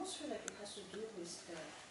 almost feel like it has to do with